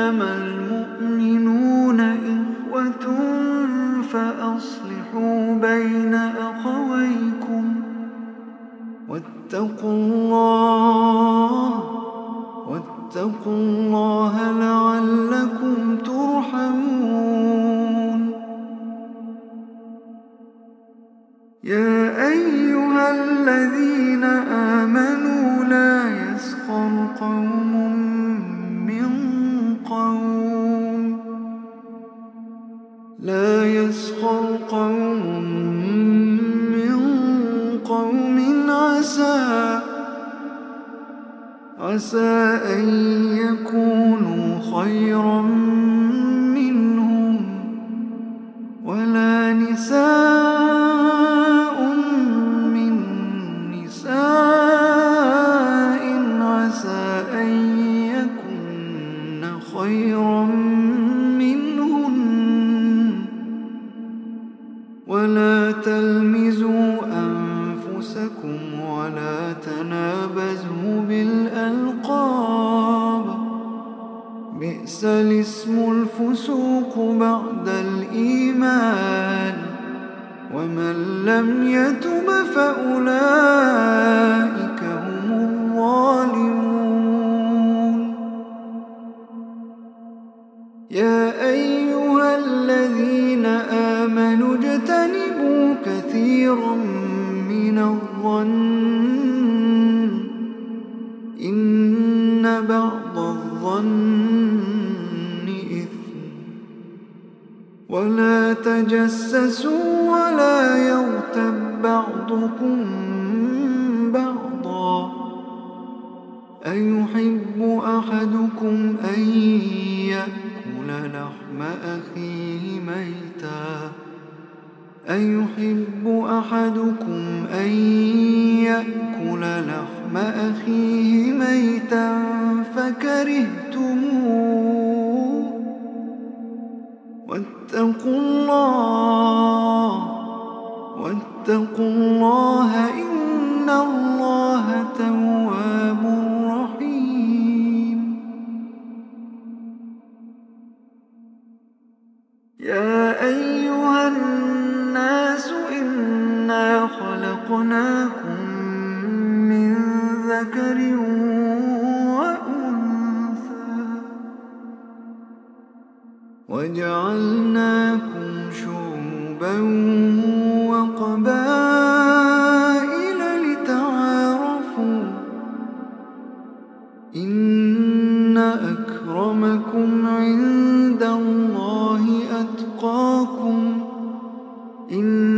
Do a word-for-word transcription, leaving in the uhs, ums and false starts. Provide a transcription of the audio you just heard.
إنما المؤمنون إخوة فأصلحوا بين أخويكم واتقوا الله واتقوا الله لعلكم ترحمون. يا أيها الذين آمنوا لا يسخر قوم من قوم لا يسخر قوم من قوم عسى عسى أن يكونوا خيرا منهم ولا نساء من نساء عسى أن يكن خيرا منهن ولا تلمزوا أنفسكم ولا تنابزوا بالألقاب بئس الاسم الفسوق بعد الإيمان ومن لم يتب فأولئك هم الظالمون. يا أيها الذين آمنوا اجتنبوا كثيرا من الظن إن بعض الظن إثم ولا تجسسوا ولا يغتب بعضكم بعضا أيحب أحدكم أن يأكل لحم أخيه ميتا أيحب أحدكم أن يأكل لحم أخيه ميتا فكرهتموه واتقوا الله واتقوا الله إن الله تواب رحيم. يا أيها الناس إنا خلقناكم من ذكر وأنثى وجعلناكم شعوبا وقبائل لتعارفوا إن أكرمكم عند الله أتقاكم إن